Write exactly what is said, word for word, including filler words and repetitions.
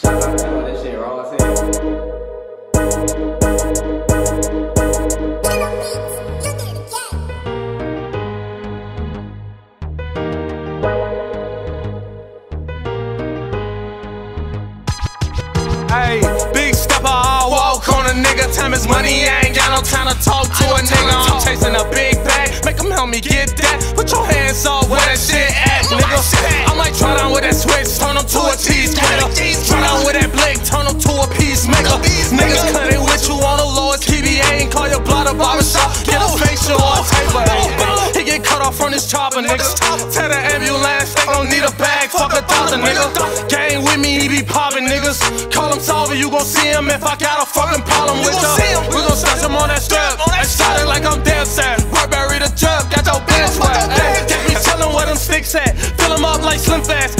This shit raw as hell. Hey, big stepper, I walk on a nigga. Time is money, I ain't got no time to talk to a nigga. I'm chasing a big bag, make him help me get that. Put your hands off where that shit at, nigga. I might try down with that switch, turn him to a cheese grater. Try down with that blick, turn him to a peacemaker. Niggas cutting with you on the lowest T V A, ain't call your blood a barbershop. Get a facial on paper, he get cut off from this chopper, niggas. Tell the ambulance, they gon' need a bag, fuck a thousand, nigga. Gang with me, he be poppin', niggas. Call him solver, you gon' see him if I got a fucking problem with ya. We gon' start him on that strap, and shot it like I'm dead sad. Burberry the drug, got your bitch wet. Get me chillin' where them sticks at, fill him up like Slim Fast.